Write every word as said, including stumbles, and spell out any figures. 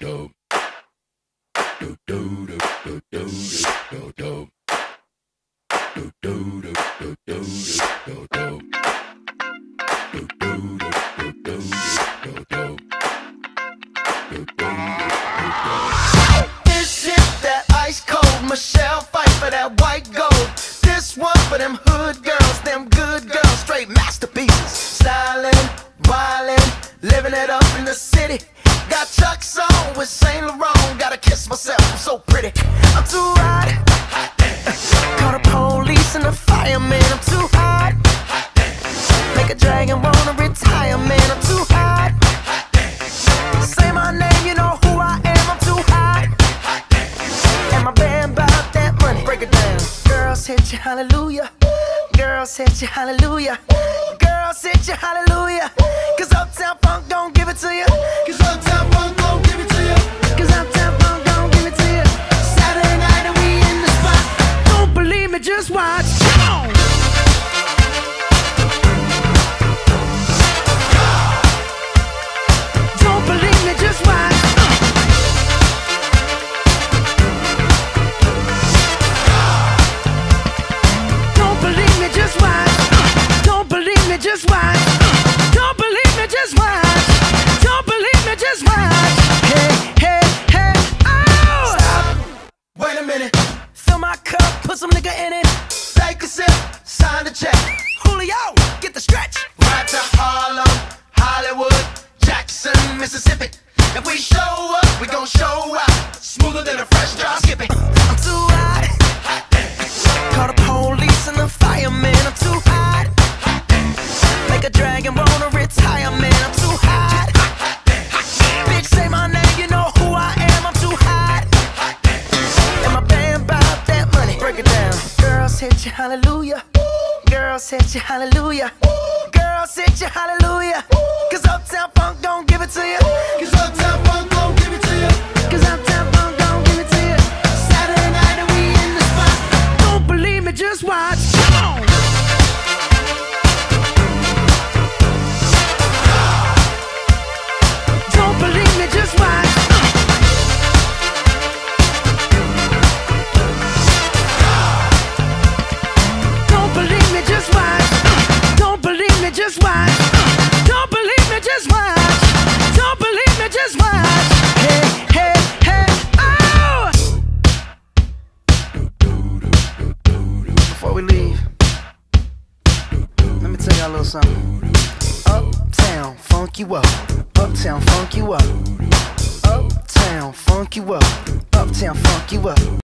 do do do do do do do do do do do do do do do. This is that ice cold Michelle fight for that white gold. This one for them hood girls, them good girls, straight masterpieces. Stylin', wildin', living it up in the city. Got Chuck's on with Saint Laurent. Gotta kiss myself, I'm so pretty. I'm too hot. Call the police and the fireman. I'm too hot. Make a dragon wanna retire, man. I'm too hot. Say my name, you know who I am. I'm too hot. And my band bout that money. Break it down. Girls hit you, hallelujah. Girls hit you, hallelujah. Girls hit you, hallelujah. Cause Uptown Funk don't give it to you. Cause Uptown Funk don't give it to you. Cause Uptown Funk don't give it to you. Saturday night and we in the spot. Don't believe me, just watch. Come on. Don't believe me, just watch. Don't believe me, just watch. Don't believe me, just watch. Don't believe me, just watch. Don't believe me, just watch. Hey, hey, hey, oh! Stop. Wait a minute. Fill my cup, put some nigga in it. Take a sip, sign the check. Julio, get the stretch. Right to Harlem, Hollywood, Jackson, Mississippi. If we show up, we gon' show out. Smoother than a fresh drop skipping. I'm too hot. Call the police and the fireman. I'm too hot. Make a dragon wanna retire, man. I'm too hot. Bitch, say my name, you know who I am. I'm too hot. And my band bout that money. Break it down. Girls hit you, hallelujah. Girls hit you, hallelujah. Girls hit you, hallelujah. Cause Uptown Funk don't give it to you. Cause Uptown Funk don't give it to you. Cause Uptown Funk don't give it to you. Saturday night and we in the spot. Don't believe me, just watch. Come on. Don't believe me, just watch. Don't believe me, just watch. Don't believe me, just watch. Don't believe me, just watch. Don't believe me, just watch. Hey, hey, hey, oh! Before we leave, let me tell y'all a little something. Uptown, funk you up. Uptown, funk you up. Uptown, funk you up. Uptown, funk you up.